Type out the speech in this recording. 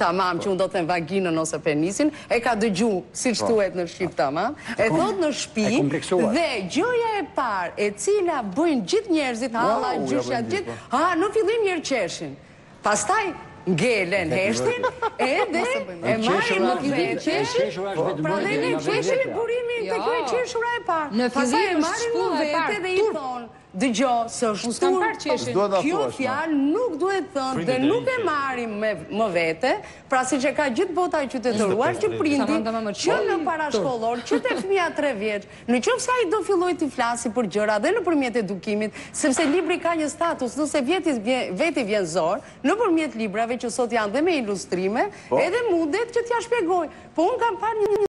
tamam, që unë do të them vaginën ose penisin, e ka dëgju, si që thuhet në Shqip tamam, e thot në shtëpi, dhe gjëja e parë e cila bëjnë gjithë njerëzit, halla, gjysha, gjithë, në fillim njërë qeshin. Pastaj, ngelen, heshtin, edhe e marrin në fillim qeshin, pra dhe në qeshin e burimin të kjo e qeshura e parë. Pastaj e marrin në vete dhe i thonë, dëgjo, së shtur, kjo fjalë nuk duhet thënë dhe nuk e marrim më vete, pra si që ka gjithë bota e qytetëruar që prindin që në parashkollor, që të fëmija 3 vjeç, në qoftë se ai do filloj të flasi për gjëra dhe nëpërmjet edukimit, sepse libri ka një status, nëse veti vjen zor, nëpërmjet librave që sot janë dhe me ilustrime, edhe mundet që t'ja shpjegoj. Po unë kam parë një